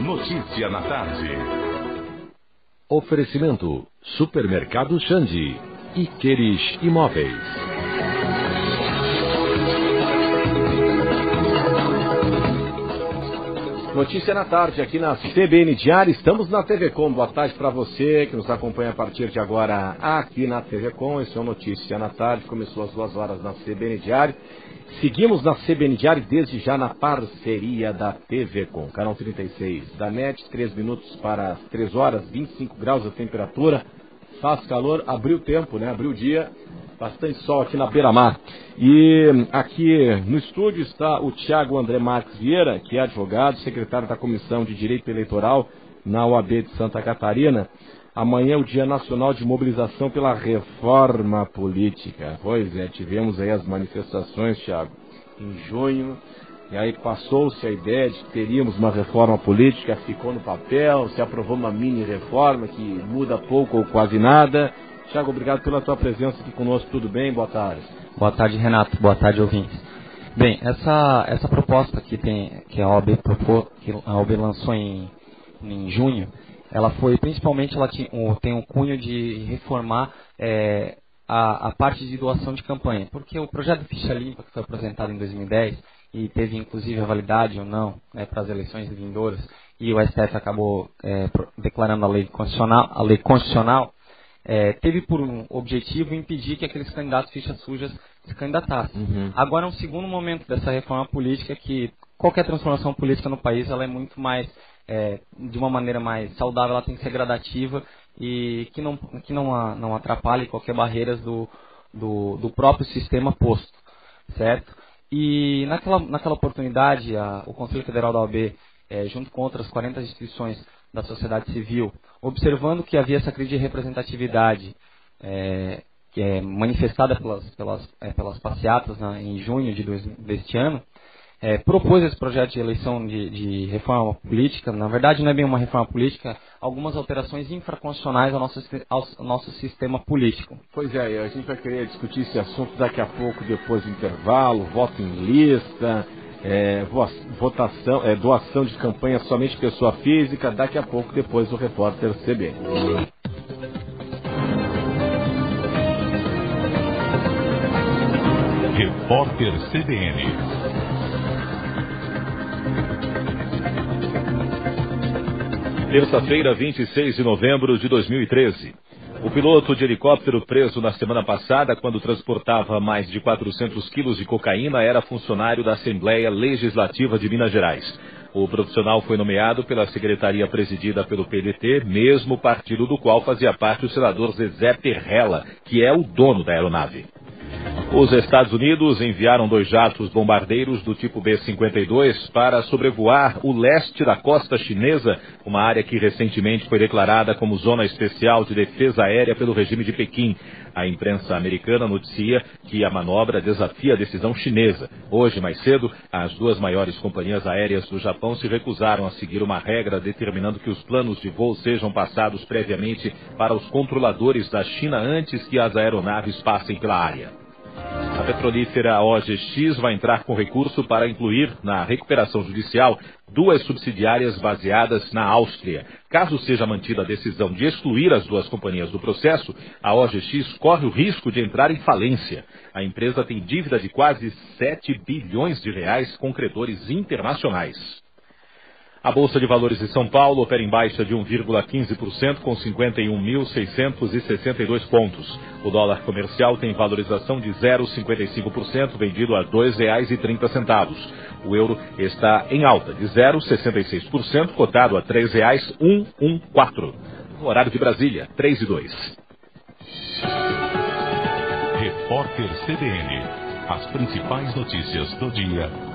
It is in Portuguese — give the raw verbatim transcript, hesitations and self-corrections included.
Notícia na tarde. Oferecimento: Supermercado Xande e Queires Imóveis. Notícia na tarde aqui na C B N Diário. Estamos na T V Com. Boa tarde para você que nos acompanha a partir de agora aqui na T V Com. Esse é o Notícia na tarde. Começou às duas horas na C B N Diário. Seguimos na C B N Diário desde já na parceria da T V Com. Canal trinta e seis da N E T, três minutos para as três horas, vinte e cinco graus a temperatura. Faz calor, abriu o tempo, né? Abriu o dia. Bastante sol aqui na Beira-Mar. E aqui no estúdio está o Tiago André Marques Vieira, que é advogado, secretário da Comissão de Direito Eleitoral na O A B de Santa Catarina. Amanhã é o Dia Nacional de Mobilização pela Reforma Política. Pois é, tivemos aí as manifestações, Tiago, em junho. E aí passou-se a ideia de que teríamos uma reforma política, ficou no papel, se aprovou uma mini-reforma que muda pouco ou quase nada. Tiago, obrigado pela tua presença aqui conosco. Tudo bem? Boa tarde. Boa tarde, Renato. Boa tarde, ouvintes. Bem, essa, essa proposta que, tem, que a O A B propôs, que a O A B lançou em, em junho, ela foi principalmente, ela tinha, tem um cunho de reformar é, a, a parte de doação de campanha, porque o projeto Ficha Limpa, que foi apresentado em dois mil e dez e teve inclusive a validade ou não, né, para as eleições vindouras, e o S T F acabou é, declarando a lei constitucional, a lei constitucional, É, teve por um objetivo impedir que aqueles candidatos fichas sujas se candidatassem. Uhum. Agora é um segundo momento dessa reforma política que qualquer transformação política no país ela é muito mais, é, de uma maneira mais saudável, ela tem que ser gradativa e que não, que não, não atrapalhe qualquer barreiras do, do, do próprio sistema posto, certo? E naquela, naquela oportunidade a, o Conselho Federal da O A B, é, junto com outras quarenta instituições da sociedade civil, observando que havia essa crise de representatividade é, que é manifestada pelas, pelas, é, pelas passeatas né, em junho de dois, deste ano, é, propôs esse projeto de eleição de, de reforma política. Na verdade não é bem uma reforma política, algumas alterações infraconstitucionais ao nosso, ao nosso sistema político. Pois é, a gente vai querer discutir esse assunto daqui a pouco, depois do intervalo, voto em lista... É, votação, é, doação de campanha somente pessoa física, daqui a pouco depois do repórter C B. Repórter C B N. Terça-feira, vinte e seis de novembro de dois mil e treze. O piloto de helicóptero preso na semana passada, quando transportava mais de quatrocentos quilos de cocaína, era funcionário da Assembleia Legislativa de Minas Gerais. O profissional foi nomeado pela secretaria presidida pelo P D T, mesmo partido do qual fazia parte o senador Zezé Perrella, que é o dono da aeronave. Os Estados Unidos enviaram dois jatos bombardeiros do tipo B cinquenta e dois para sobrevoar o leste da costa chinesa, uma área que recentemente foi declarada como Zona Especial de Defesa Aérea pelo regime de Pequim. A imprensa americana noticia que a manobra desafia a decisão chinesa. Hoje, mais cedo, as duas maiores companhias aéreas do Japão se recusaram a seguir uma regra determinando que os planos de voo sejam passados previamente para os controladores da China antes que as aeronaves passem pela área. A petrolífera O G X vai entrar com recurso para incluir na recuperação judicial duas subsidiárias baseadas na Áustria. Caso seja mantida a decisão de excluir as duas companhias do processo, a O G X corre o risco de entrar em falência. A empresa tem dívida de quase sete bilhões de reais com credores internacionais. A Bolsa de Valores de São Paulo opera em baixa de um vírgula quinze por cento com cinquenta e um mil seiscentos e sessenta e dois pontos. O dólar comercial tem valorização de zero vírgula cinquenta e cinco por cento, vendido a dois reais e trinta centavos. O euro está em alta de zero vírgula sessenta e seis por cento, cotado a três reais e cento e quatorze. No horário de Brasília, três e dois. Repórter C B N. As principais notícias do dia